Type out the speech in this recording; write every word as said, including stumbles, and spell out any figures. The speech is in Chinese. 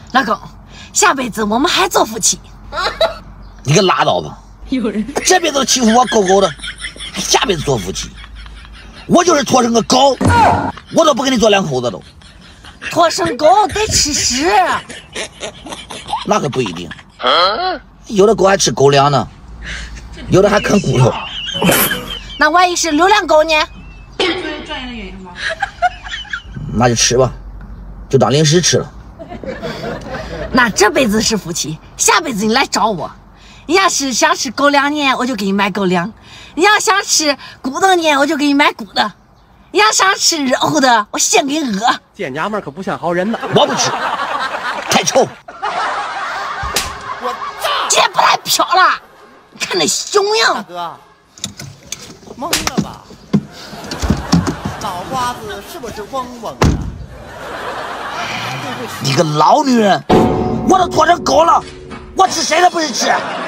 老公，下辈子我们还做夫妻。 你可拉倒吧！ 有人这辈子欺负我狗狗的，还下辈子做夫妻？我就是拖成个狗，我都不跟你做两口子都。 拖成狗得吃屎， 那可不一定，有的狗还吃狗粮呢，有的还啃骨头。 那万一是流浪狗呢？ 专业的原因吗？ 那就吃吧，就当零食吃了。 那这辈子是夫妻，下辈子你来找我。你要是想吃狗粮呢，我就给你买狗粮；你要想吃骨头呢，我就给你买骨头；你要想吃肉的，我先给你饿。 这娘们可不像好人呐！ 我不吃，太臭。 我今天不太飘了，你看那熊大样。 哥，懵了吧？脑瓜子是不是嗡嗡的？ 你个老女人，我都拖成狗了，我吃谁的不是吃？